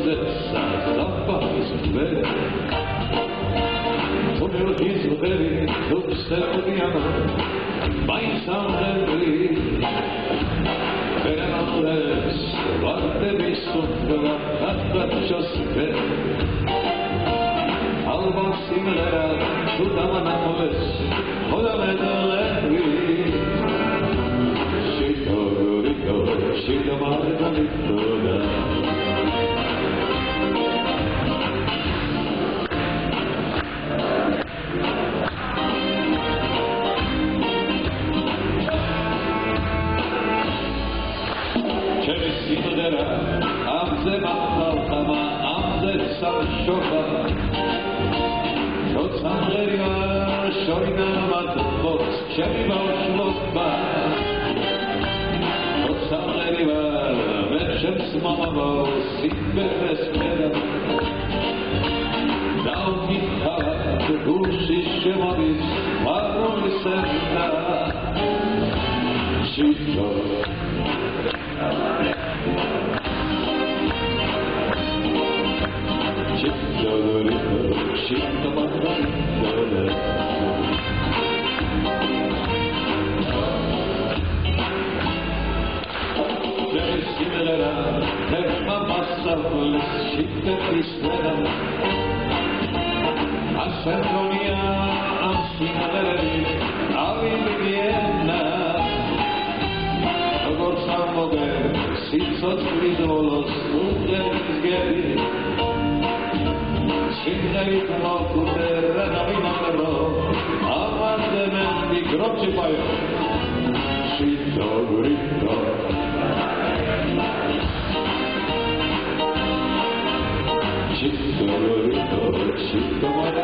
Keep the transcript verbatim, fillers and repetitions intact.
serca zapach zbędny. Tunel izbeli, lub se odjano, bajsam lewy. Veranoles, varte mi sundova, hatta čoske. Alba simlera, čudama na poves, hodame do levi. Šito gorito, šito margarito da. Čemi simlera, amze mahaltama, amze samšoha. Tot samleriva, šorina matbos, čemi baušloba. Tot samleriva, večer s mamavou, simbe bez mera. Dal mi halat, duši šemovis, varoj se da. Šito. Šito gorito, šito margarito da. Čemi simlera, nema masa vles, šite pismena. A sentonija, am simleri, ali vijena. Dogor sam moge, sico sklizvolo, sluđen izgebi. Sindevit moku terena vinagro, aman dementi groči pajo. Šito grito. Šito grito, šito